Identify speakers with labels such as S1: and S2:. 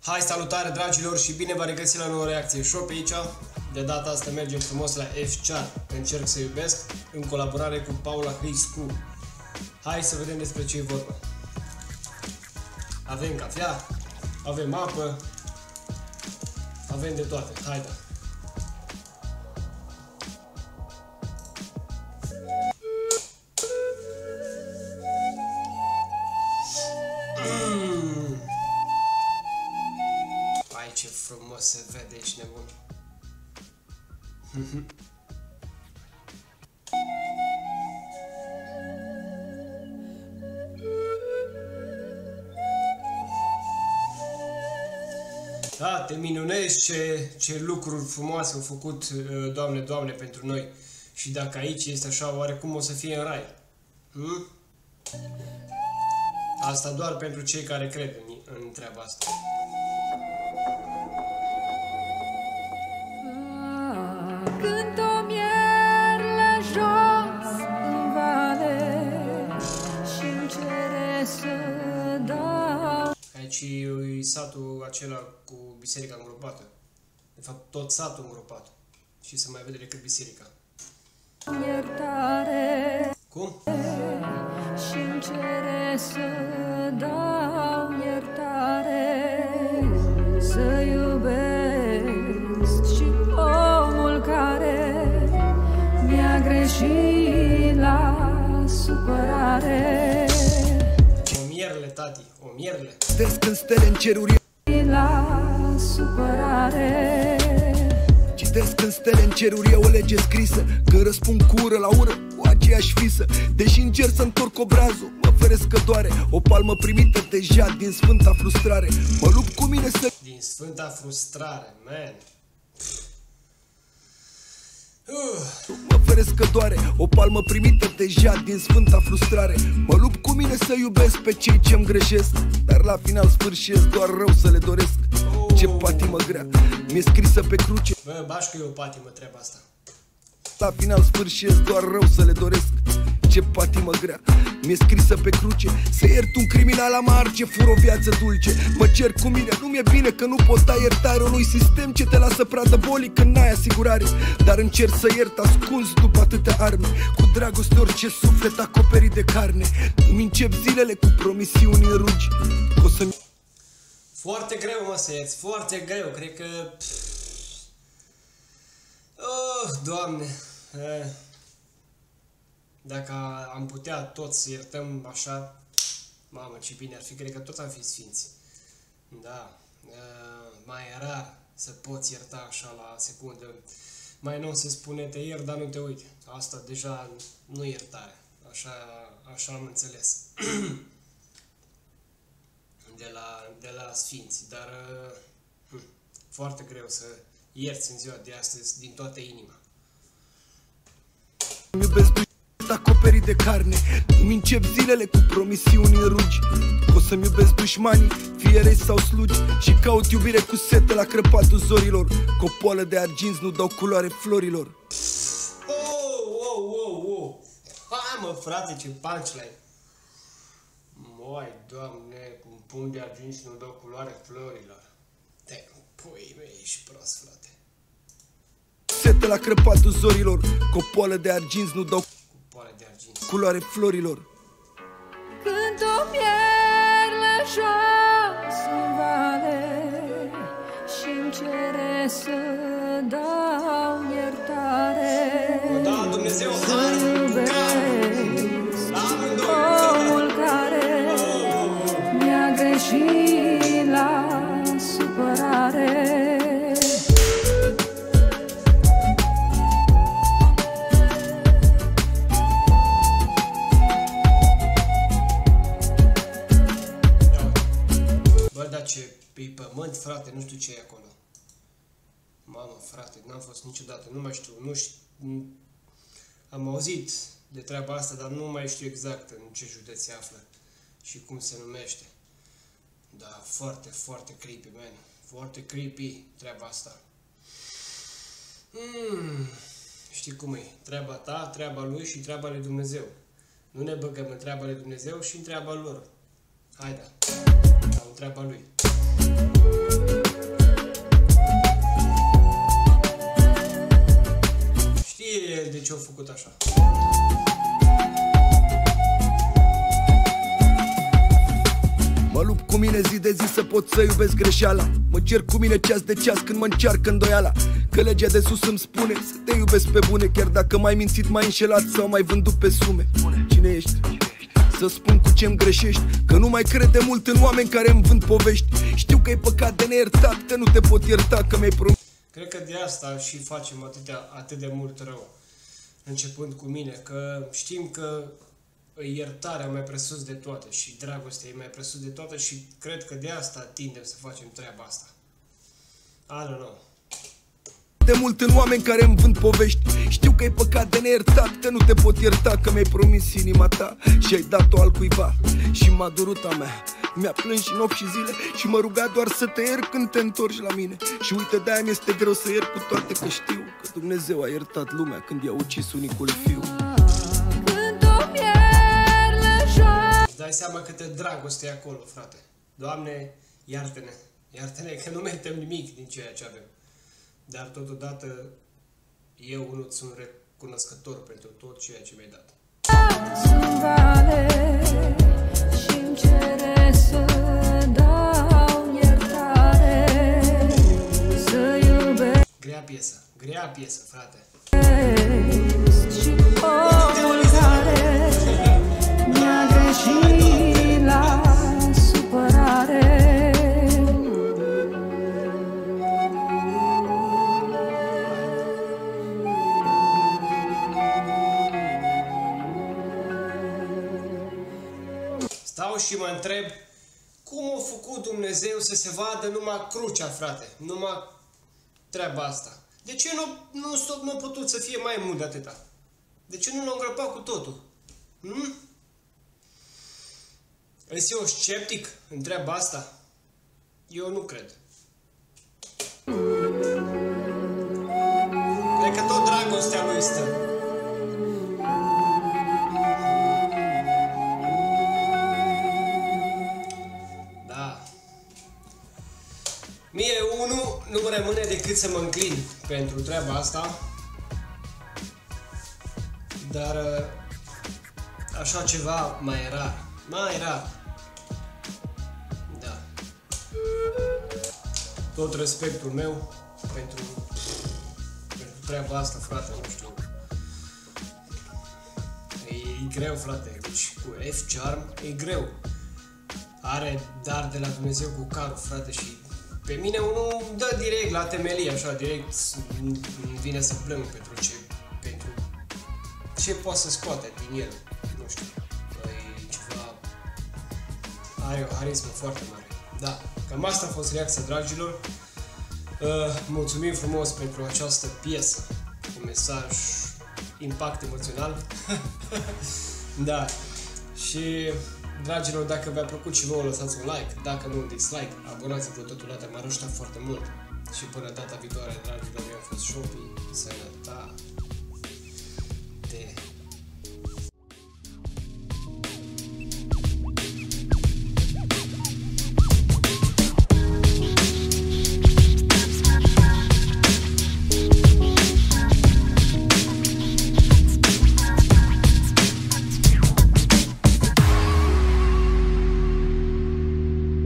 S1: Hai, salutare dragilor și bine v-am regăsit la nouă reacție shop aici. De data asta mergem frumos la F-Char, Încerc să iubesc, în colaborare cu Paula Hriscu. Hai să vedem despre ce e vorba. Avem cafea, avem apă, avem de toate. Hai da! Hai, ce frumos se vede, ești nebun. Da, te minunezi ce lucruri frumoase au făcut, Doamne, Doamne, pentru noi. Și dacă aici este așa, oarecum o să fie în rai. Asta doar pentru cei care cred în treaba asta.
S2: Cânt-o mierle jos în vale și-mi cere să dau.
S1: Aici e satul acela cu biserica îngropată. De fapt, tot satul îngropat. Și se mai vede decât biserica.
S2: Iertare.
S1: Cum?
S2: Și-mi cere să dau iertare, să iubesc și omul care mi-a greșit la supărare.
S1: O mierle, tati, o mierle.
S3: Citesc în stele în ceruri
S2: La supărare.
S3: Citesc în stele în ceruri, e o lege scrisă. Când răspund cu ură la ură, cu aceeași fisă. Deși încerc să întorc obrazul, mă feresc că doare. O palmă primită deja din sfânta frustrare. Mă lupt cu mine să...
S1: Din sfânta frustrare, man.
S3: Mă feresc că doare. O palmă primită deja din sfânta frustrare. Mă lupt cu mine să iubesc pe cei ce-mi greșesc, dar la final sfârșesc doar rău să le doresc. Ce patimă grea mi-e scrisă pe cruce.
S1: Bă, bașcă e o patimă treaba asta.
S3: La final sfârșesc doar rău să le doresc. Ce patimă grea mi-e scrisă pe cruce. Să iert un criminal amar ce fură o viață dulce. Mă cer cu mine, nu mi-e bine că nu pot da iertare unui sistem ce te lasă pradă bolii când n-ai asigurare. Dar încerc să iert ascuns după atâtea arme. Cu dragoste orice suflet acoperit de carne. Îmi încep zilele cu promisiuni în rugi. O să-mi...
S1: Foarte greu, mă, să ierți, foarte greu, cred că... Oh, Doamne! Dacă am putea toți să iertăm așa, mamă, ce bine ar fi, cred că toți am fi sfinți. Da, mai e rar să poți ierta așa la secundă. Mai nou se spune, te iert, dar nu te uite. Asta deja nu iertare, așa am înțeles. de la sfinți, dar foarte greu să ierți în ziua de astăzi din toată inima.
S3: Îmi iubesc acoperit de carne. Îmi încep zilele cu promisiuni în rugi. O să-mi iubesc dușmanii, fie rei sau slugi. Și caut iubire cu sete la crăpatul zorilor. Cu o poală de arginți nu dau culoare florilor.
S1: Oh. Hai, mă, frate, ce punchline. Moi, Doamne, cu un pumn de arginți nu dau culoare florilor. Te, pui mei, ești prost, frate.
S3: Sete la crăpatul zorilor. Cu o poală de arginți nu dau culoare florilor.
S2: Cânt-o mierle jos în vale și-mi cere să dau iertare.
S1: Da, Dumnezeu,
S2: să iubesc omul care mi-a greșit la supărare.
S1: Pe pământ, frate, nu știu ce e acolo. Mamă, frate, n-am fost niciodată, nu mai știu, am auzit de treaba asta, dar nu mai știu exact în ce județ se află și cum se numește. Da, foarte, foarte creepy, man. Foarte creepy treaba asta. Știi cum e? Treaba ta, treaba lui și treaba lui Dumnezeu. Nu ne băgăm în treaba lui Dumnezeu și în treaba lor. Hai da, în treaba lui.
S3: mine zi de zi să pot să iubesc greșeala. Mă cer cu mine ceas de ceas când mă încearcă îndoiala, că legea de sus îmi spune să te iubesc pe bune, chiar dacă m-ai mințit, m-ai înșelat sau m-ai vândut pe sume. Cine ești? Să spun cu ce-mi greșești, că nu mai cred de mult în oameni care îmi vând povești. Știu că e păcat de neiertat, că nu te pot ierta, că mi-ai promis.
S1: Cred că de asta și facem atât de mult rău, începând cu mine, că știm că iertarea e mai presus de toate și dragostea e mai presus de toate și cred că de asta tindem să facem treaba asta. I don't know.
S3: De mult în oameni care îmi vând povești. Știu că e păcat de neiertat, că nu te pot ierta, că mi-ai promis inima ta și ai dat-o altcuiva. Și m-a durut a mea, mi-a plâns și nopți și zile și mă ruga doar să te iert când te întorci la mine. Și uite, de-aia mi-este greu să iert, cu toate că știu că Dumnezeu a iertat lumea când i-a ucis unicul fiu.
S1: Îți dai seama câtă dragoste e acolo, frate. Doamne, iartă-ne, iartă-ne că nu merităm nimic din ceea ce avem. Dar totodată eu unul sunt recunoscător pentru tot ceea ce mi-ai dat.
S2: Și-mi cere să dau iertare, să iubesc.
S1: Grea piesă, frate.
S2: Și omul care mi-a greșit la supărare.
S1: Stau și mă întreb cum a făcut Dumnezeu să se vadă numai crucea, frate, numai treaba asta. De ce nu a putut să fie mai mult de atâta? De ce nu l-a îngrăpat cu totul? Ești eu sceptic în treaba asta? Eu nu cred. Cred că tot dragostea lui stă. Mie, unul, nu mă rămâne decât să mă înclin pentru treaba asta, dar așa ceva mai rar, da. Tot respectul meu pentru treaba asta, frate, nu știu. E greu, frate, deci cu F-Charm e greu. Are dar de la Dumnezeu cu carul, frate, și pe mine unul dă direct la temelie, așa, direct îmi vine să plâng pentru ce poate să scoate din el, nu știu, e ceva, are o harismă foarte mare. Da, cam asta a fost reacția, dragilor, mulțumim frumos pentru această piesă, cu mesaj, impact emoțional, da, și... Dragilor, dacă v-a plăcut și vouă, lăsați un like, dacă nu un dislike, abonați-vă totodată, m-ar ajuta foarte mult. Și până data viitoare, dragilor, eu am fost Shopi, sănătate.